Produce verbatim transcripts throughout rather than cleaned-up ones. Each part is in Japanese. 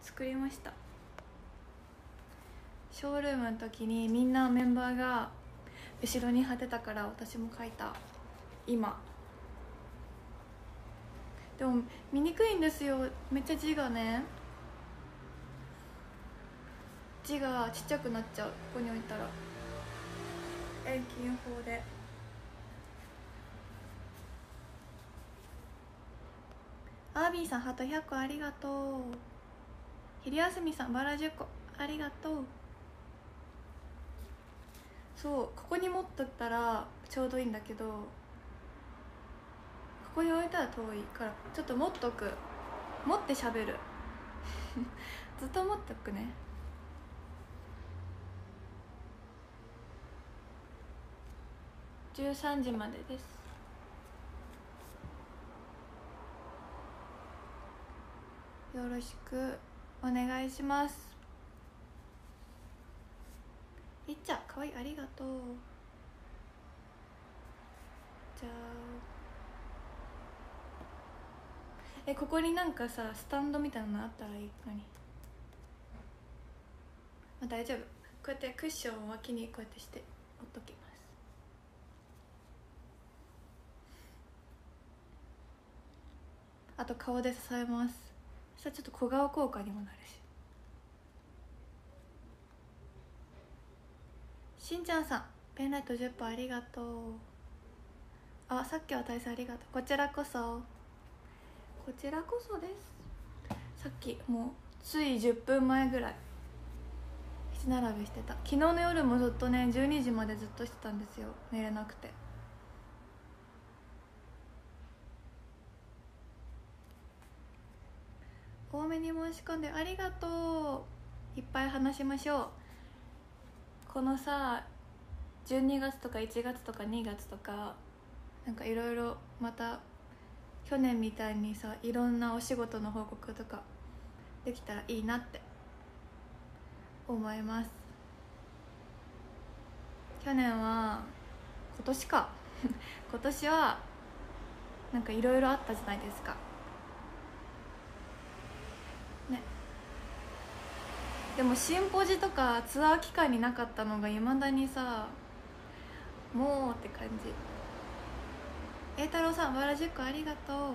作りました。ショールームの時にみんなメンバーが後ろに貼ってたから私も書いた。今でも見にくいんですよ、めっちゃ字がね、字がちっちゃくなっちゃう。ここに置いたら遠近法で。アービーさんハートひゃっこありがとう。昼休みさんバラじゅっこありがとう。そう、ここに持っとったらちょうどいいんだけど、ここに置いたら遠いからちょっと持っとく。持って喋るずっと持っとくね。じゅうさんじまでです。よろしくお願いします。いっちゃんかわいいありがとう。じゃあえここになんかさスタンドみたいなのあったらいいのに。まあ、大丈夫。こうやってクッションを脇にこうやってして置っときます。あと顔で支えます。そしたらちょっと小顔効果にもなるし。しんちゃんさんペンライトじゅっぽんありがとう。あ、さっきは大切ありがとう。こちらこそこちらこそです。さっきもうついじゅっぷんまえぐらい七並べしてた。昨日の夜もずっとねじゅうにじまでずっとしてたんですよ、寝れなくて。多めに申し込んでありがとう。いっぱい話しましょう。このさじゅうにがつとかいちがつとかにがつとかなんかいろいろまた去年みたいにさいろんなお仕事の報告とかできたらいいなって思います。去年は今年か今年はなんかいろいろあったじゃないですかね。でもシンポジとかツアー期間になかったのがいまだにさもうって感じ。栄太郎さんバラじゅっこありがとう。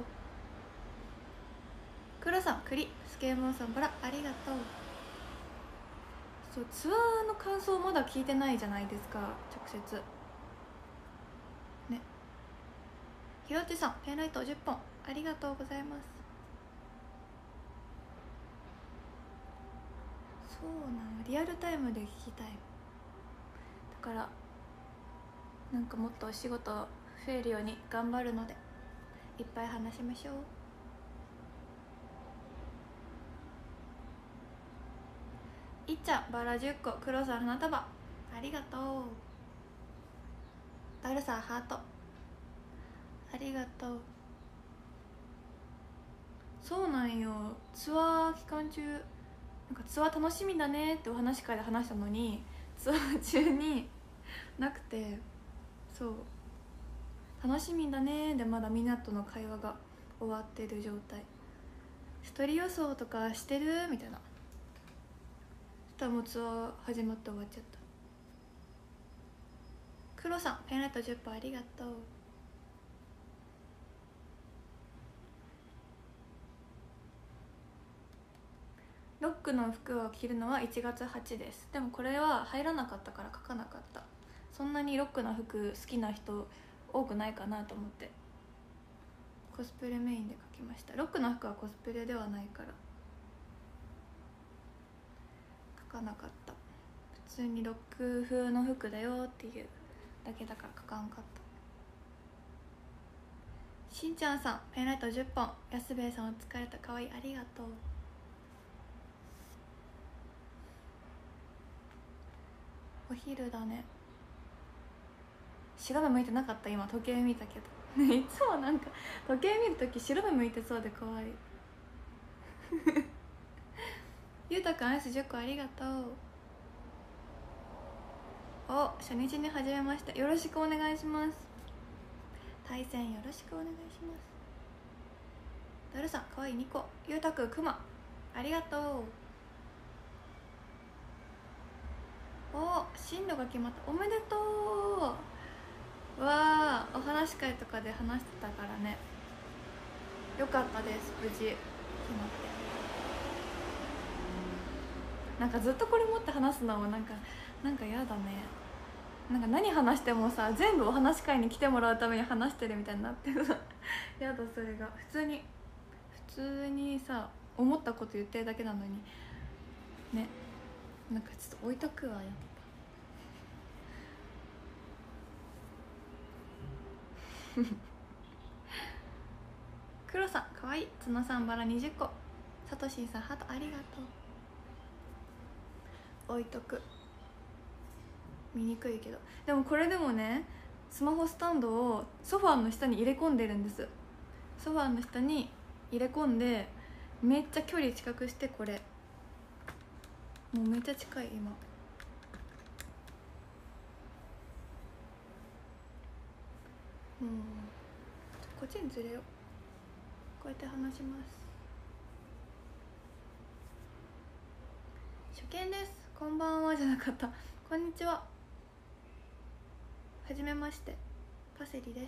黒さん栗スケーモンさんバラありがとう。そうツアーの感想まだ聞いてないじゃないですか直接ね。ひろちさんペンライトじゅっぽんありがとうございます。そうなの、リアルタイムで聞きたい。だからなんかもっとお仕事増えるように頑張るのでいっぱい話しましょう。いっちゃんバラじゅっこ黒さん花束ありがとう。ダルさんハートありがとう。そうなんよ、ツアー期間中なんかツアー楽しみだねってお話会で話したのにツアー中になくて、そう楽しみだねでまだみんなとの会話が終わってる状態。一人予想とかしてるみたいな。そしたらもうツアー始まって終わっちゃった。黒さんペンライトじゅっぽんありがとう。ロックの服を着るのはいちがつはちです。でもこれは入らなかったから書かなかった。そんなにロックな服好きな人多くないかなと思ってコスプレメインで書きました。ロックな服はコスプレではないから書かなかった。普通にロック風の服だよっていうだけだから書かんかった。しんちゃんさんペンライトじゅっぽん安兵衛さんお疲れたかわいいありがとう。お昼だね。白目向いてなかった今時計見たけどいつもなんか時計見るとき白目向いてそうでかわいいゆうたくんアイスじゅっこありがとう。お初日に始めました。よろしくお願いします。対戦よろしくお願いします。ダルさんかわいいにこ。ゆうたくんくまありがとう。 お、進路が決まった、おめでとう。わあ、お話し会とかで話してたからね、よかったです、無事決まって。なんかずっとこれ持って話すのもなんかなんかやだね。なんか何話してもさ、全部お話し会に来てもらうために話してるみたいになってるやだ、それが普通に普通にさ、思ったこと言ってるだけなのにね。なんかちょっと置いとくわ、やっぱ黒さんかわいい、角さんバラにじゅっこ、さとしんさんハートありがとう。置いとく、見にくいけど。でもこれでもね、スマホスタンドをソファーの下に入れ込んでるんです。ソファーの下に入れ込んで、めっちゃ距離近くして、これもうめっちゃ近い今。うん、こっちにずれよう。こうやって話します。初見です、こんばんはじゃなかった、こんにちは、はじめまして、パセリです。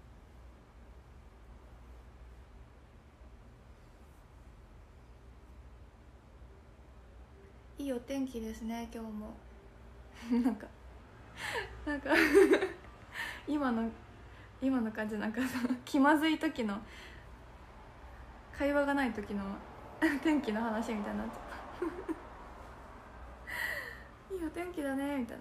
いいお天気ですね、今日もなんかなんか今の今の感じ、なんかさ、気まずい時の会話がない時の天気の話みたいになっちゃったいいお天気だねみたい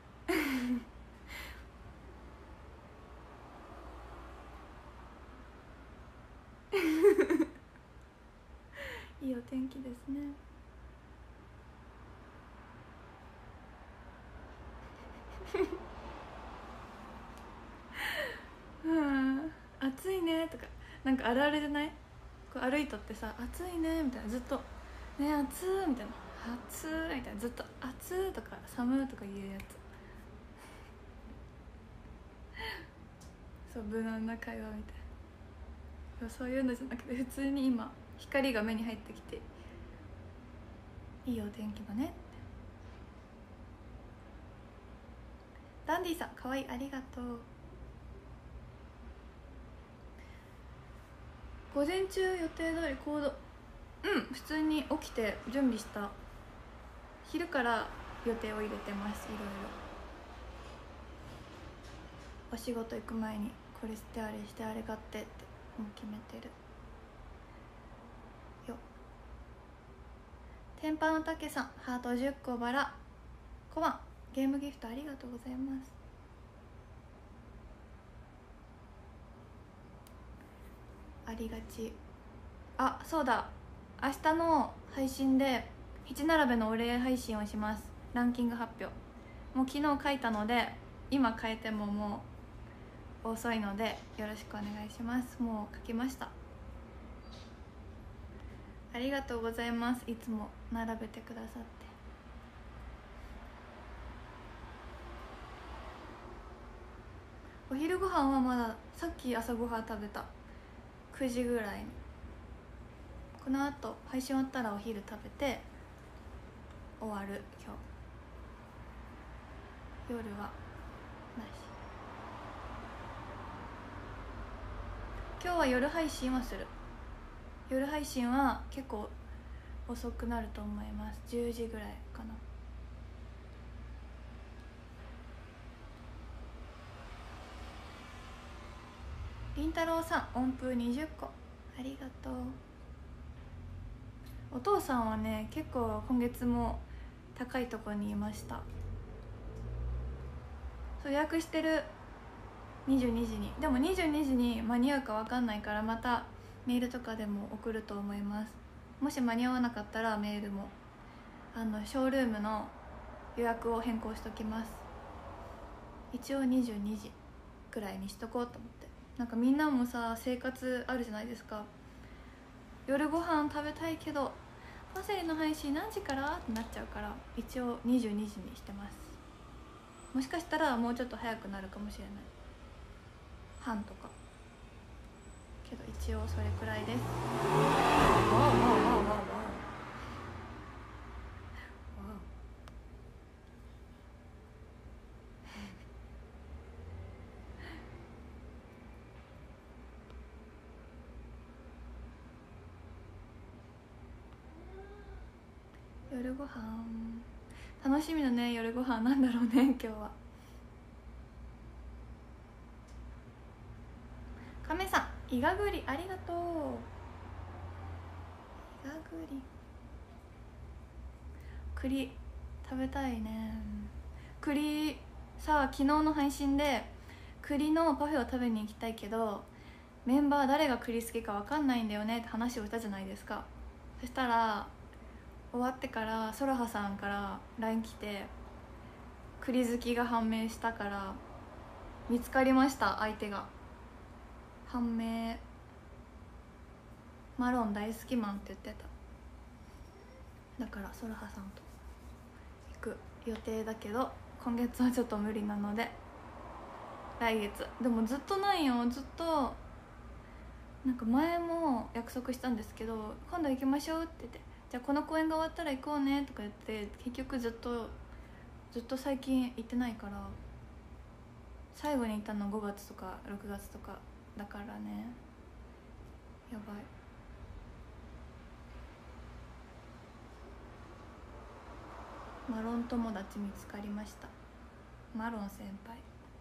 ないいお天気ですねうん暑いねとか、なんかあるあるじゃない？こう歩いとってさ、暑いねみたいな、ずっとね、暑いみたいな、暑いみたいな、ずっと暑いとか寒いとか言うやつそう、無難な会話みたいな。そういうのじゃなくて、普通に今光が目に入ってきて、いいお天気だねって。ダンディさんかわいい、ありがとう。午前中予定通り行動、うん、普通に起きて準備した。昼から予定を入れてます。いろいろお仕事行く前にこれしてあれしてあれがってってもう決めてるよ。天パのたけさんハートじゅっこバラこばんゲームギフトありがとうございます。ありがち。あ、そうだ、明日の配信で七並べのお礼配信をします。ランキング発表もう昨日書いたので、今変えてももう遅いのでよろしくお願いします。もう書きました。ありがとうございます。いつも並べてくださって。お昼ご飯はまだ、さっき朝ごはん食べた、くじぐらいに。このあと配信終わったらお昼食べて終わる。今日夜はなし。今日は夜配信はする。夜配信は結構遅くなると思います。じゅうじぐらいかな。りんたろうさん音符にじゅっこありがとう。お父さんはね、結構今月も高いところにいました。そう予約してる、にじゅうにじに。でもにじゅうにじに間に合うか分かんないから、またメールとかでも送ると思います。もし間に合わなかったらメールも、あのショールームの予約を変更しときます。一応にじゅうにじくらいにしとこうと思って。なんかみんなもさ、生活あるじゃないですか。夜ご飯食べたいけどパセリの配信何時からってなっちゃうから、一応にじゅうにじにしてます。もしかしたらもうちょっと早くなるかもしれない、半とか。けど一応それくらいです。わわわわわわ夜ご飯楽しみだね。夜ご飯なんだろうね今日は。亀さん、イガグリありがとう。イガグリ栗食べたいね。栗さあ、昨日の配信で栗のパフェを食べに行きたいけどメンバー誰が栗好きか分かんないんだよねって話をしたじゃないですか。そしたら終わってからソラハさんから ライン 来て、栗好きが判明したから見つかりました、相手が。判明。マロン大好きマンって言ってた。だからソラハさんと行く予定だけど今月はちょっと無理なので来月。でもずっとないよ、ずっとなんか前も約束したんですけど、今度行きましょうって言って、じゃあこの公演が終わったら行こうねとか言って、結局ずっとずっと最近行ってないから、最後に行ったのごがつとかろくがつとかだからね、やばい。マロン友達見つかりました。マロン先輩。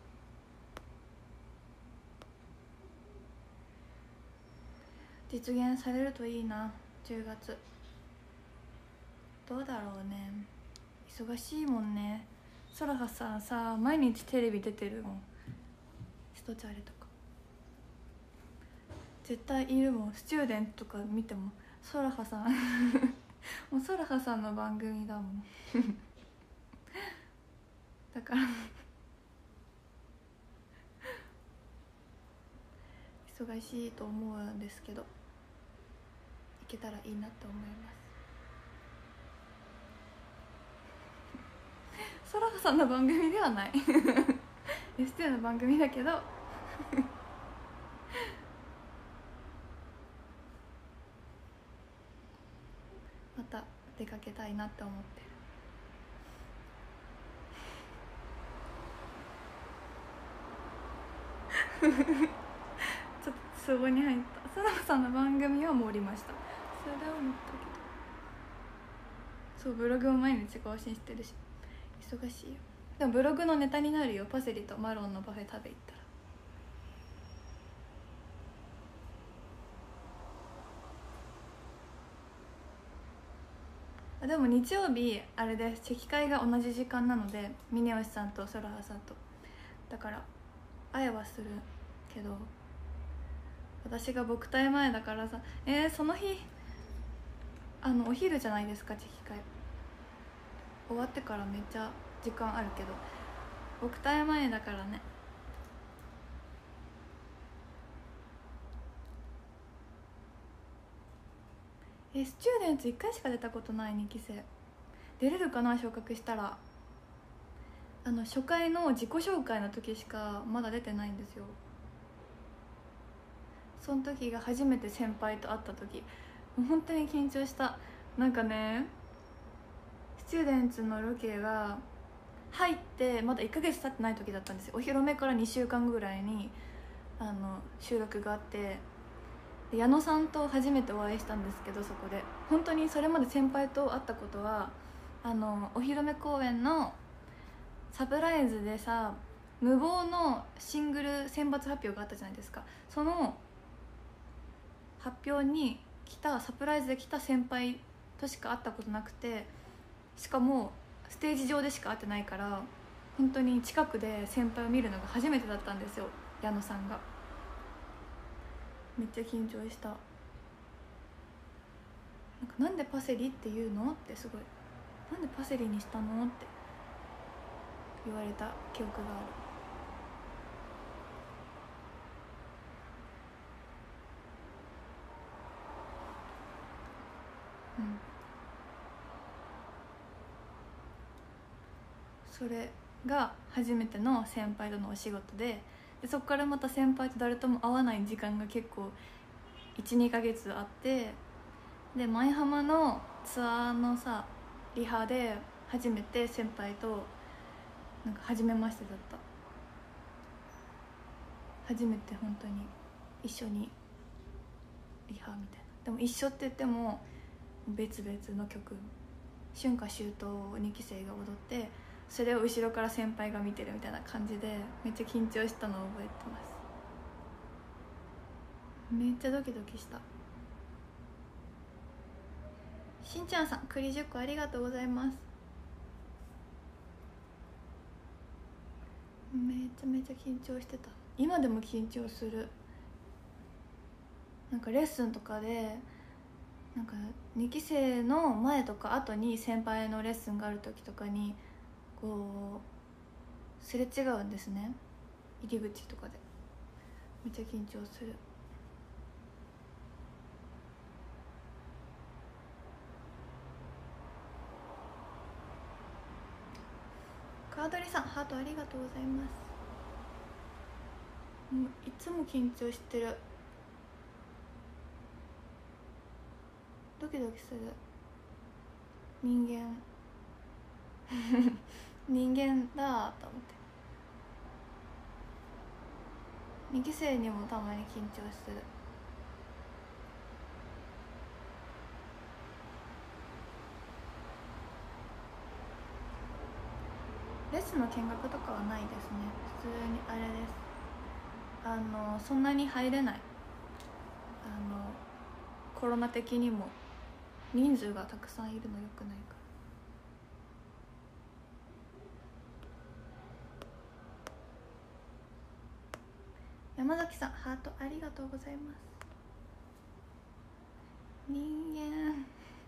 実現されるといいな。じゅうがつどうだろうね。忙しいもんね。ソラハさんさ、毎日テレビ出てるもん。ストチャレとか絶対いるもん。スチューデントとか見てもソラハさんもうソラハさんの番組だもんだから忙しいと思うんですけど、行けたらいいなと思います。ソラハさんの番組ではないエスティーの番組だけどまた出かけたいなって思ってるちょっとツボに入った。ソラハさんの番組はもう降りました。それは思ったけど、そうブログも毎日更新してるし忙しいよ。でもブログのネタになるよ。パセリとマロンのパフェ食べ行ったら。でも日曜日あれです、チェキ会が同じ時間なので、峰吉さんとソラハさんとだから会えはするけど、私が僕対前だからさ、えー、その日あのお昼じゃないですか、チェキ会終わってからめっちゃ時間あるけど僕対前だからね。えスチューデンツいっかいしか出たことないにき生。出れるかな、昇格したら。あの初回の自己紹介の時しかまだ出てないんですよ。その時が初めて先輩と会った時、もう本当に緊張した。なんかね、スチューデンツのロケが入ってまだいっかげつ経ってない時だったんですよ。お披露目からにしゅうかんぐらいにあの収録があって、矢野さんと初めてお会いしたんですけど、そこで本当にそれまで先輩と会ったことは、あのお披露目公演のサプライズでさ、無謀のシングル選抜発表があったじゃないですか。その発表に来た、サプライズで来た先輩としか会ったことなくて、しかもステージ上でしか会ってないから、本当に近くで先輩を見るのが初めてだったんですよ、矢野さんが。めっちゃ緊張した。なんかなんでパセリって言うのってすごい、なんでパセリにしたのって言われた記憶がある。うん、それが初めての先輩とのお仕事で、でそこからまた先輩と誰とも会わない時間が結構いちにかげつあって、で舞浜のツアーのさリハで初めて先輩となんか初めましてだった。初めて本当に一緒にリハみたいな。でも一緒って言っても別々の曲春夏秋冬をにき生が踊って、それを後ろから先輩が見てるみたいな感じでめっちゃ緊張したのを覚えてます。めっちゃドキドキした。しんちゃんさん、栗じゅっこありがとうございます。めちゃめちゃ緊張してた。今でも緊張する。なんかレッスンとかでなんかにき生の前とか後に先輩のレッスンがある時とかにこうすれ違うんですね、入り口とかで。めっちゃ緊張する。カードリさん、ハートありがとうございます。もういつも緊張してる。ドキドキする。人間人間だと思って。にき生にもたまに緊張する。レッスンの見学とかはないですね。普通にあれです。あのそんなに入れない。あのコロナ的にも人数がたくさんいるのよくないから。山崎さん、ハートありがとうございます。人間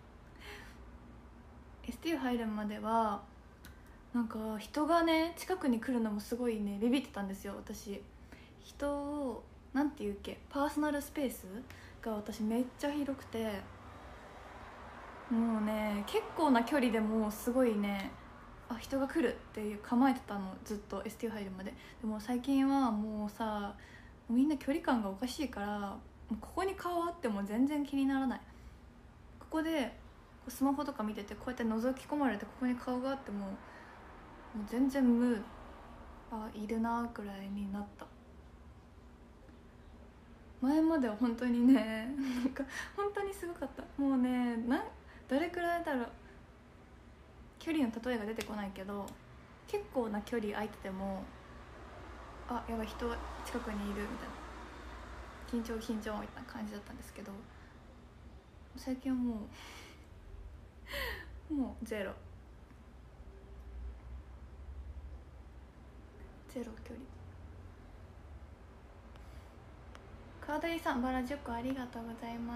エスティー 入るまではなんか人がね近くに来るのもすごいねビビってたんですよ。私人をなんていうっけ、パーソナルスペースが私めっちゃ広くて、もうね結構な距離でもすごいね、あ人が来るっていう構えてたの、ずっと エスティー 入るまで。でも最近はもうさ、みんな距離感がおかしいから、もうここに顔あっても全然気にならない。ここでスマホとか見ててこうやって覗き込まれてここに顔があってももう全然無、あいるなくらいになった。前までは本当にねなんか本当にすごかった。もうねなどれくらいだろう、距離の例えが出てこないけど結構な距離空いててもあやばい人近くにいるみたいな、緊張緊張みたいな感じだったんですけど、最近はもうもうゼロゼロ距離。川谷さん、バラじゅっこありがとうございます。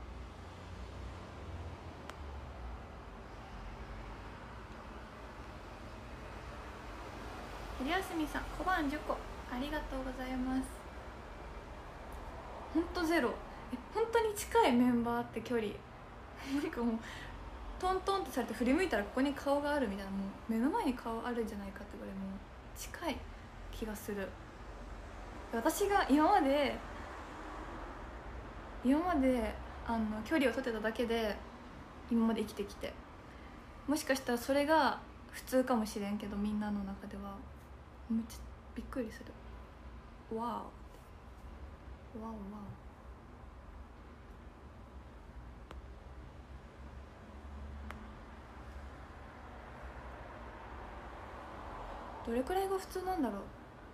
昼休みさん、小判じゅっこありがとうございます。ほんとゼロ。え本当に近いメンバーって距離なんかもうトントンとされて振り向いたらここに顔があるみたいな、もう目の前に顔あるんじゃないかってぐらいもう近い気がする。私が今まで今まであの距離を取ってただけで今まで生きてきて、もしかしたらそれが普通かもしれんけど、みんなの中ではめっちゃびっくりする。わおわおわお。どれくらいが普通なんだろう。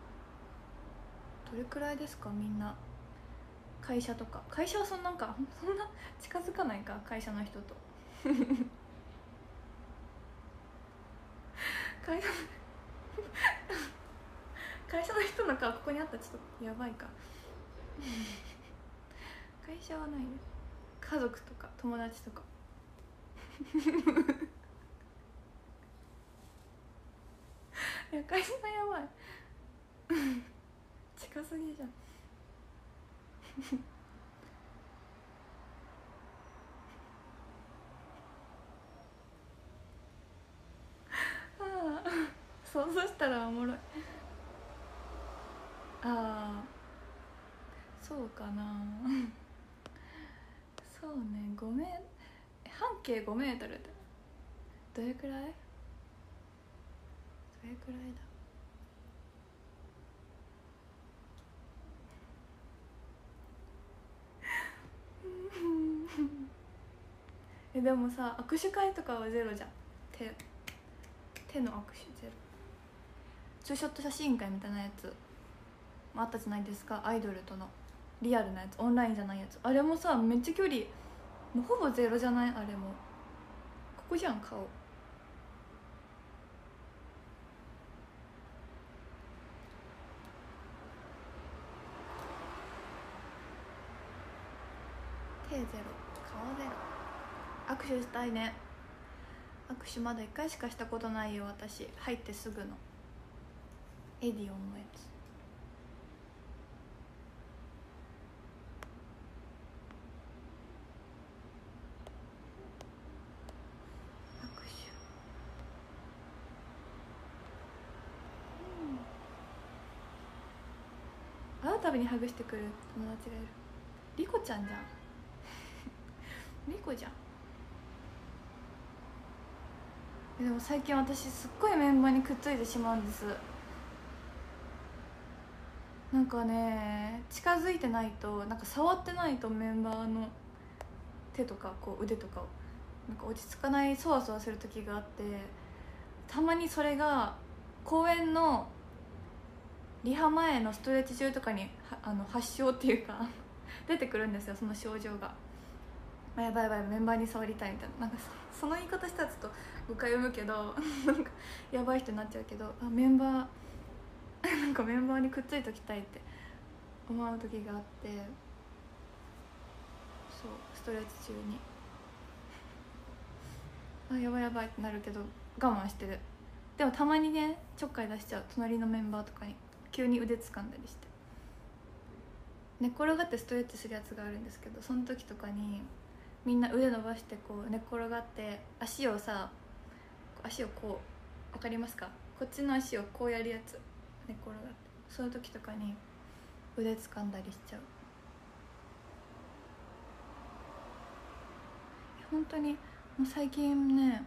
どれくらいですかみんな。会社とか、会社はそんなんかそんな近づかないか、会社の人と会社会社の人の顔ここにあったらちょっとやばいか会社はないね。家族とか友達とかいや会社はやばい近すぎじゃんああ想像したらおもろい。ああそうかなそうね、ごメ半径ごメートルってどれくらいどれくらいだ。 えでもさ握手会とかはゼロじゃん。手手の握手ゼロ。ツーショット写真会みたいなやつあったじゃないですか、アイドルとのリアルなやつ、オンラインじゃないやつ。あれもさめっちゃ距離もうほぼゼロじゃない？あれもここじゃん顔。手ゼロ顔ゼロ。握手したいね。握手まだいっかいしかしたことないよ私。入ってすぐのエディオンのやつ。握手、うん、会うたびにハグしてくる友達がいる。リコちゃんじゃんリコじゃん。でも最近私すっごいメンバーにくっついてしまうんです。なんかね近づいてないと、なんか触ってないとメンバーの手とかこう腕とかをなんか落ち着かない、そわそわする時があって、たまにそれが公演のリハ前のストレッチ中とかにあの発症っていうか出てくるんですよ、その症状が。あやばいやばいメンバーに触りたいみたいな、なんか そ, その言い方したらちょっと誤解を生むけどなんかやばい人になっちゃうけど、あメンバーなんかメンバーにくっついときたいって思う時があって、そうストレッチ中にあやばいやばいってなるけど我慢してる。でもたまにねちょっかい出しちゃう、隣のメンバーとかに急に腕掴んだりして。寝っ転がってストレッチするやつがあるんですけど、その時とかにみんな腕伸ばしてこう寝っ転がって足をさ足をこう分かりますか、こっちの足をこうやるやつ、寝っ転がって、そういう時とかに腕掴んだりしちゃう。本当にもう最近ね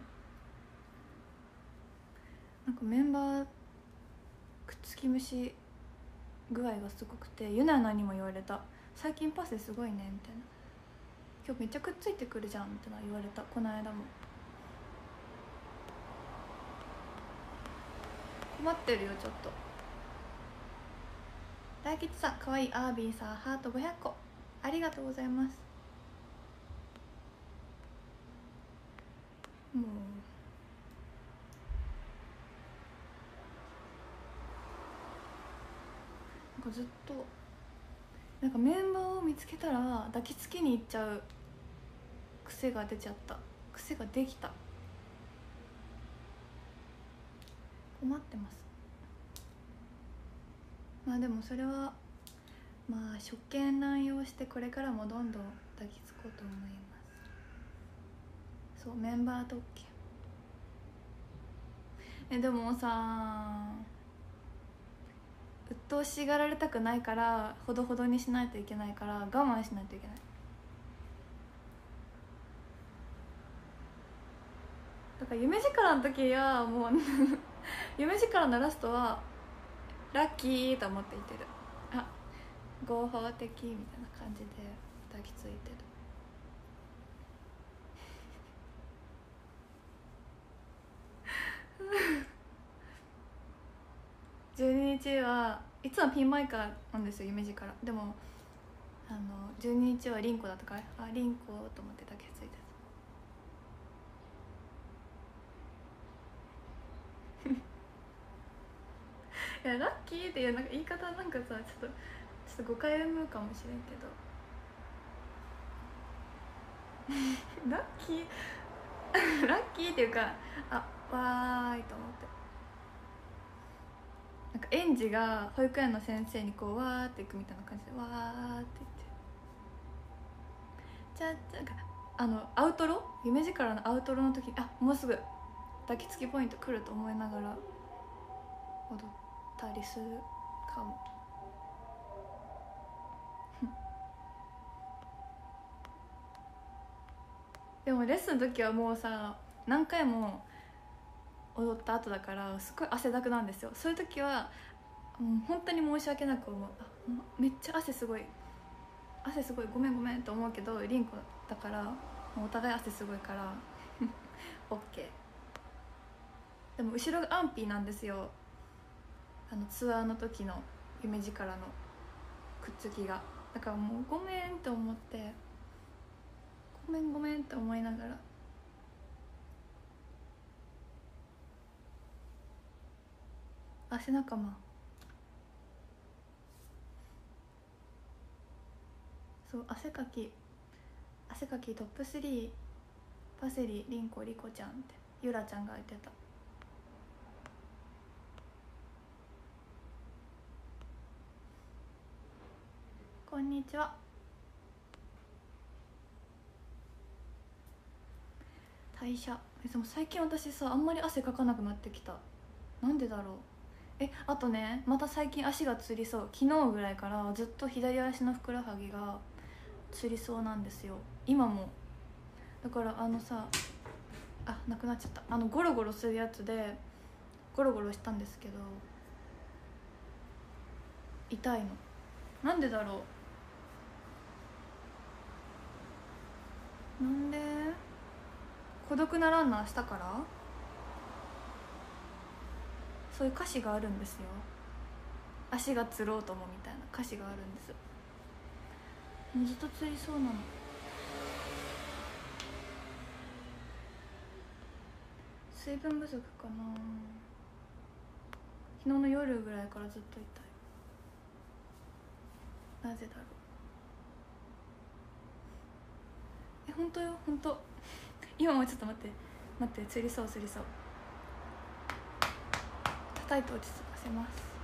なんかメンバーくっつき虫具合がすごくて、ユナナにも言われた、最近パセすごいねみたいな、今日めっちゃくっついてくるじゃんみたいな言われた、この間も。困ってるよちょっと。大吉さんかわいい。アービーさんハートごひゃっこありがとうございます。もうなんかずっとなんかメンバーを見つけたら抱きつきに行っちゃう癖が出ちゃった、癖ができた。困ってます。まあでもそれはまあ職権乱用してこれからもどんどん抱きつこうと思います。そうメンバー特権。えでもさ鬱陶しがられたくないからほどほどにしないといけないから我慢しないといけない。だから夢力の時はもう夢力のラストはラッキーと思っていてる。あ合法的みたいな感じで抱きついてるじゅうににちはいつもピンマイカーなんですよ夢力。でもあのじゅうににちはリンコだったから、あリンコと思って抱きついてたいやラッキーっていうなんか言い方なんかさちょっとちょっと誤解を生むかもしれんけどラッキーラッキーっていうかあわーいと思って、なんか園児が保育園の先生にこうわーっていくみたいな感じでわーって言って、じゃあなんかあのアウトロ夢力のアウトロの時にあもうすぐ抱きつきポイント来ると思いながら踊ったりするかもでもレッスンの時はもうさ何回も踊った後だからすごい汗だくなんですよ。そういう時はもう本当に申し訳なく思う。あめっちゃ汗すごい汗すごいごめんごめんと思うけどリンコだからもうお互い汗すごいから OK。 でも後ろがアンピーなんですよ、あのツアーの時の夢力のくっつきが。だからもうごめんって思って、ごめんごめんって思いながら。汗仲間、そう汗かき汗かきトップスリー、パセリ、リンコ、リコちゃんってゆらちゃんが言ってた。こんにちは。代謝、でも最近私さあんまり汗かかなくなってきた。なんでだろう。えあとね、また最近足がつりそう。昨日ぐらいからずっと左足のふくらはぎがつりそうなんですよ、今も。だからあのさ、あなくなっちゃった。あのゴロゴロするやつでゴロゴロしたんですけど痛いの。なんでだろう。なんで。孤独なランナーしたから。そういう歌詞があるんですよ。足がつろうともみたいな歌詞があるんです。ずっとつりそうなの。水分不足かな。昨日の夜ぐらいからずっと痛い。なぜだろう。え本当よ本当。今もちょっと待って待って、つりそうつりそう。叩いて落ち着かせます。